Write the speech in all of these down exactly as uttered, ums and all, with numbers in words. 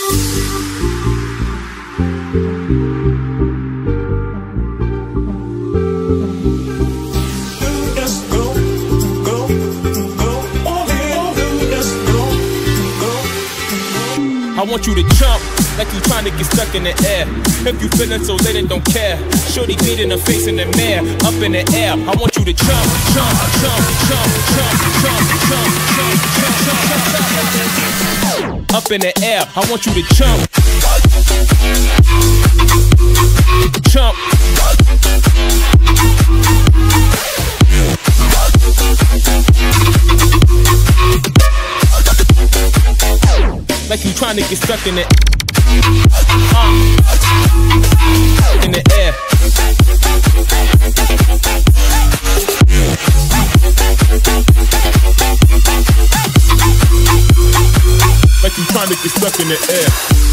I want you to jump like you trying to get stuck in the air. If you feeling so lit and don't care, shorty beat in the face in the mirror, up in the air. I want you to jump, jump, jump, jump, jump, jump, jump, jump, jump, jump, up in the air. I want you to jump, jump. Like you trying to get stuck in it, uh, in the air. Like you trying to get stuck in the air.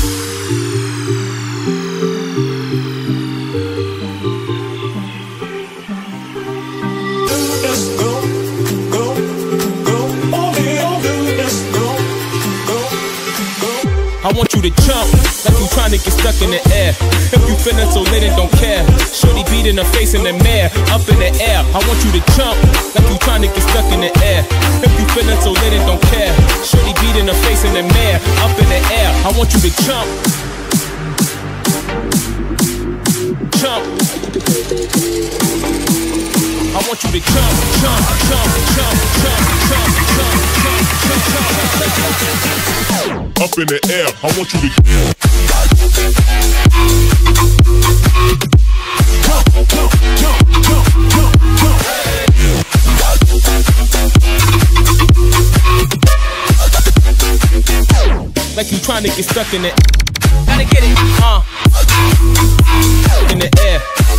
I want you to jump like you trying to get stuck in the air. If you feeling so lit and don't care, shorty beat in the face in the mirror, up in the air. I want you to jump like you trying to get stuck in the air. If you feeling so lit and don't care, shorty beat in the face in the mirror, up in the air. I want you to jump, jump. I want you to jump, jump, jump, jump, jump, jump, jump, jump, jump, jump. Up in the air, I want you to jump, jump, jump, jump, jump, jump. Like you trying to get stuck in it. Gotta get it, uh, in the air.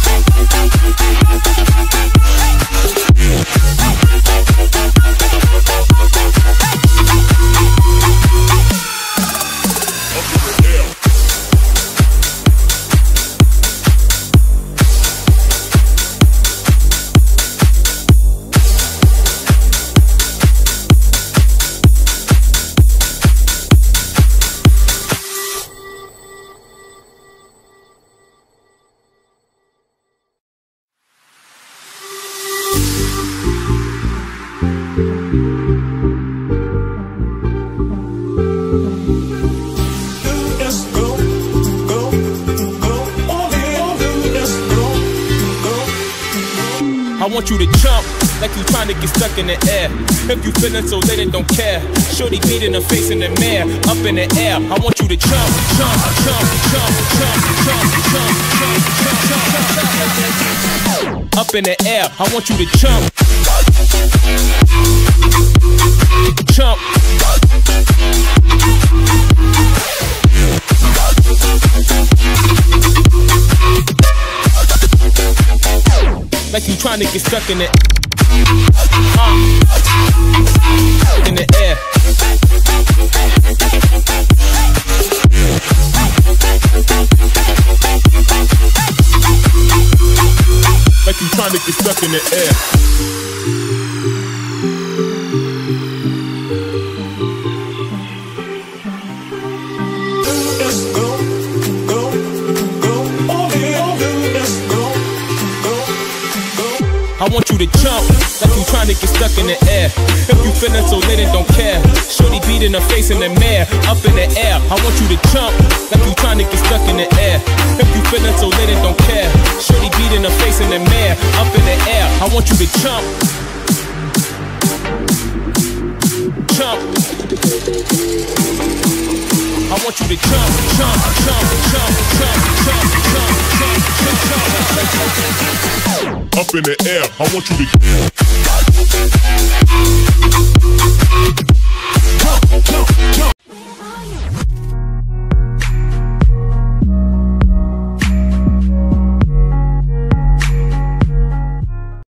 I want you to jump like you trying to get stuck in the air. If you feeling so lit and don't care, shorty beat in the face in the mirror, up in the air. I want you to jump, jump, jump, jump, jump, jump, jump, jump, jump, up in the air. I want you to jump, jump. Like you trying to get stuck in it, uh, in the air. Like you trying to get stuck in the air. I want you to jump like you trying to get stuck in the air. If you feeling so lit and don't care, shorty beat in the face in the mirror, up in the air. I want you to jump like you trying to get stuck in the air. If you feeling so lit and don't care, shorty beat in the face in the mirror, up in the air. I want you to jump, jump. I want you to jump, jump, jump, jump, jump, jump, jump, jump, jump, jump, jump. Up in the air, I want you to